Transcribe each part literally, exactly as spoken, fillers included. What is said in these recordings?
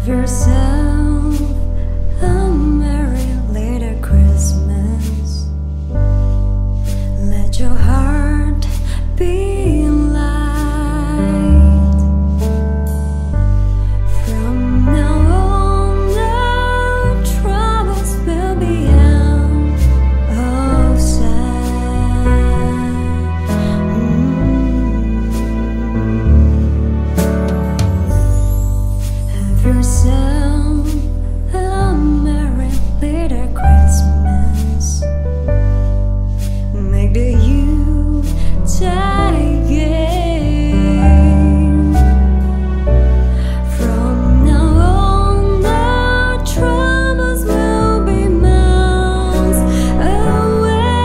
Have yourself a merry little Christmas. Let your heart be light. From now on, no troubles will be out of sight. Mm. Have yourself a merry little Christmas. Make the yuletide gay. From now on, no troubles will be miles away.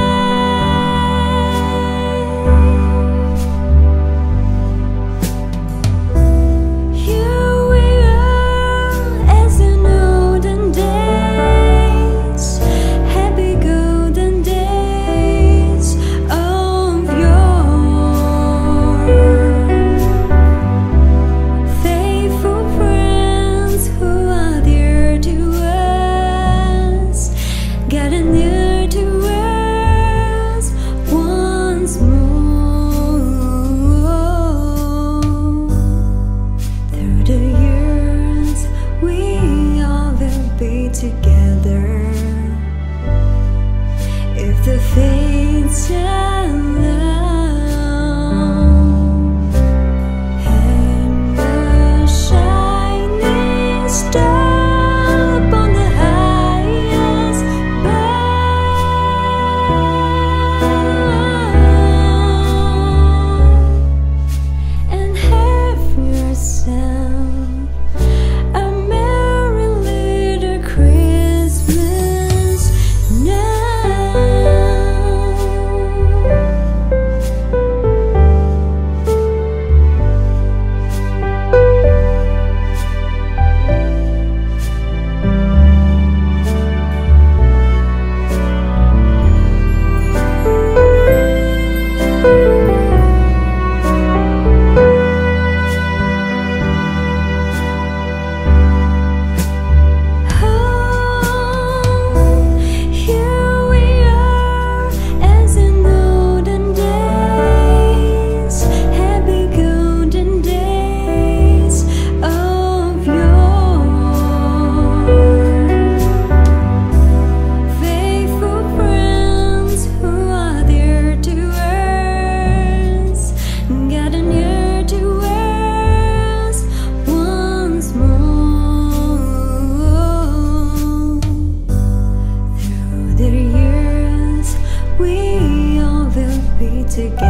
Here we are as in olden days, happy golden days of yore. Faithful friends who are dear to us, getting near to us once more. Through the years, we all will be together if the fates allow. Hang a shining star upon the highest bough, and have yourself a merry little Christmas now. Here we are as in olden days, happy golden days of yore. Faithful friends who are dear to us, getting near to us once more. Through the years, we all will be together